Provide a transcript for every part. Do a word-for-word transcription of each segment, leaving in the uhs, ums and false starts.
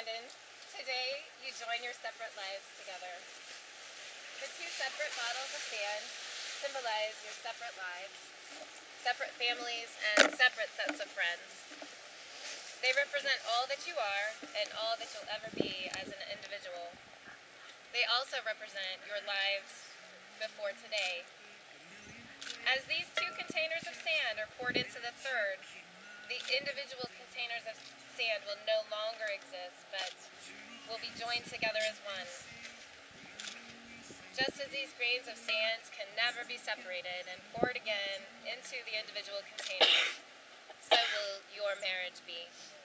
Brandon. Today, you join your separate lives together. The two separate bottles of sand symbolize your separate lives, separate families, and separate sets of friends. They represent all that you are and all that you'll ever be as an individual. They also represent your lives before today. As these two containers of sand are poured into the third, the individual containers of sand will no longer exist, but will be joined together as one. Just as these grains of sand can never be separated and poured again into the individual containers, so will your marriage be.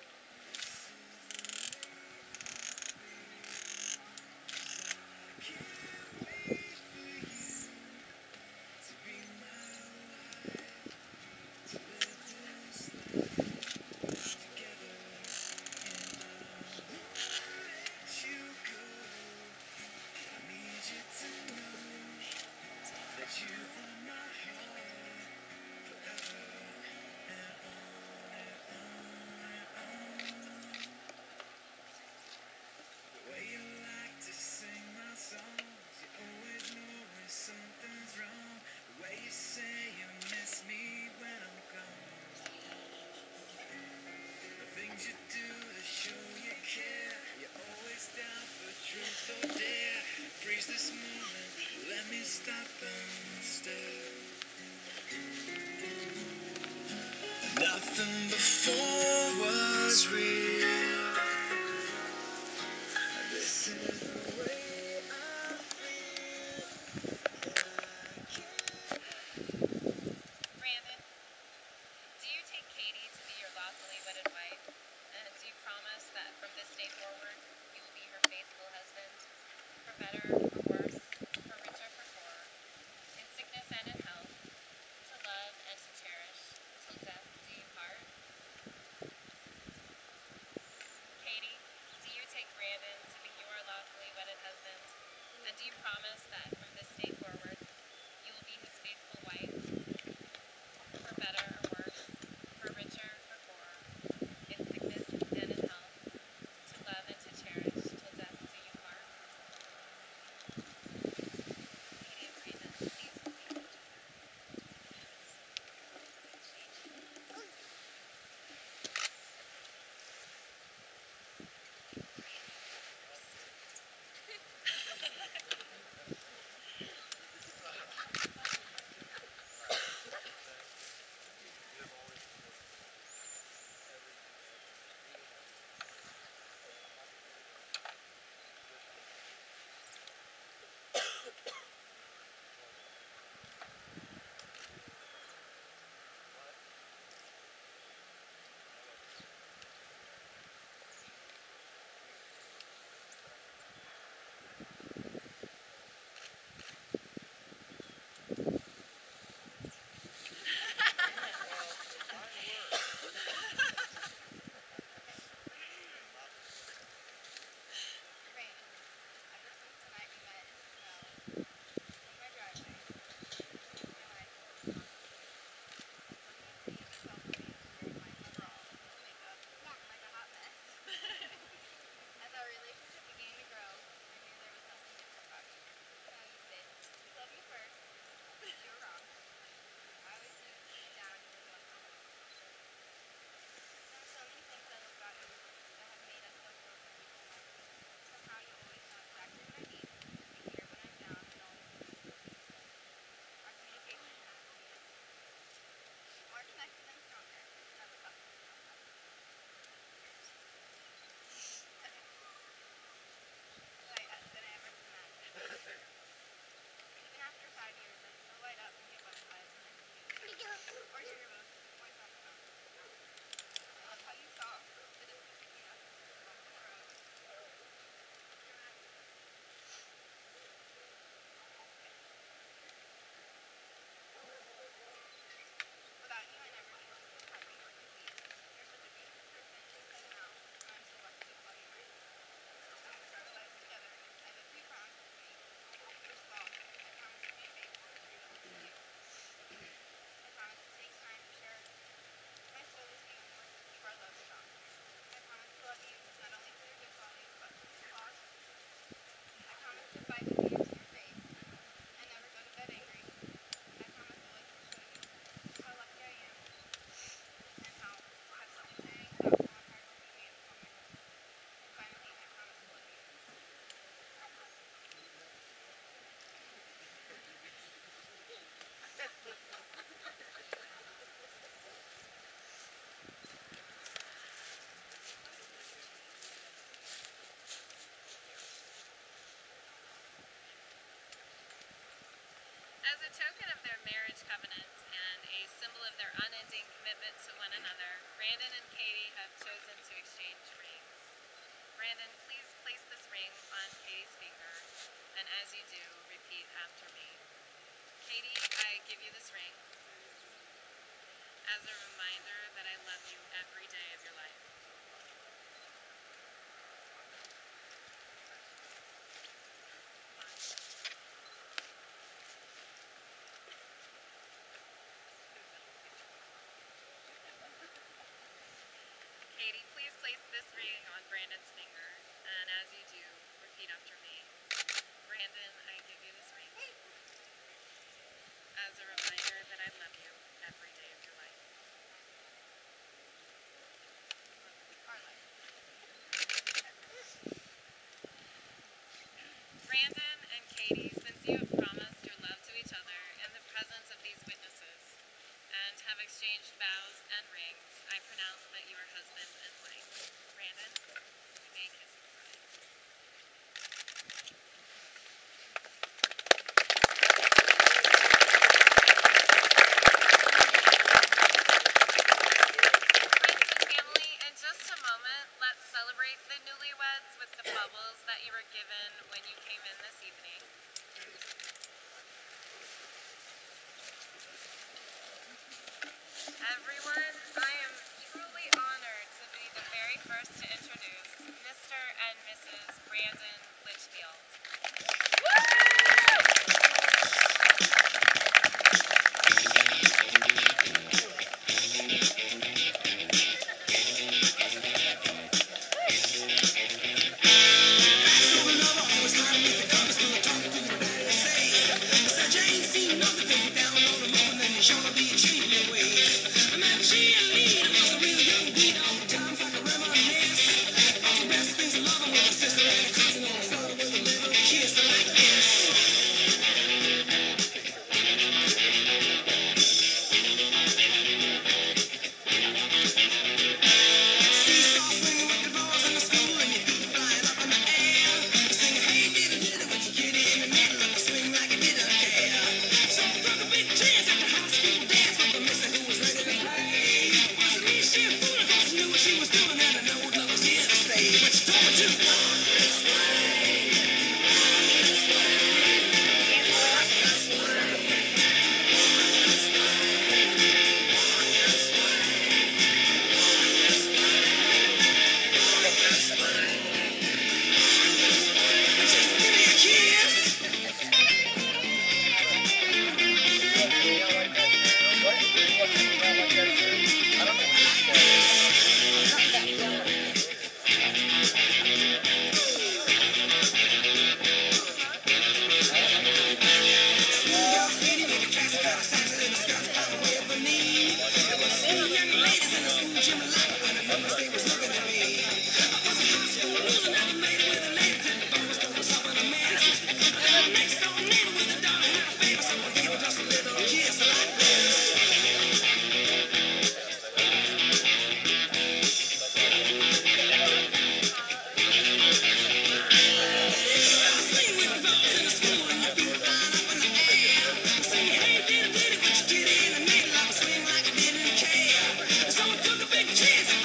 Nothing before was real. This is the way I feel. Brandon, do you take Katie to be your lawfully wedded wife? And do you promise that from this day forward, you will be her faithful husband, for better or worse, for richer for poorer, in sickness and in health, to love and to cherish, till death do you part? Katie, do you take Brandon to be your lawfully wedded husband? And do you promise that from this day forward, you will be his faithful wife, for better or worse, for richer for poorer, in sickness and in health, to love and to cherish, till death do you part? As a token of their marriage covenant and a symbol of their unending commitment to one another, Brandon and Katie have chosen to exchange rings. Brandon, please place this ring on Katie's finger, and as you do, repeat after me. Katie, I give you this ring as a reminder that I love you every day of your life. Katie, please place this ring on Brandon's finger, and as you do, repeat after me. Brandon, I give you this ring as a reminder that I love you every day of your life. Brandon and Katie, since you have promised your love to each other in the presence of these witnesses and have exchanged vows and rings, I pronounce that you are husband and wife. Brandon, you may kiss the bride. Friends and family, in just a moment, let's celebrate the newlyweds with the bubbles that you were given when you came in this evening. Everyone, I am truly honored to be the very first to introduce Mister and Missus Brandon Litchfield.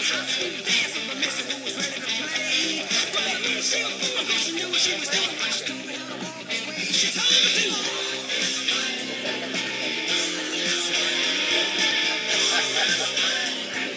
She was doing what she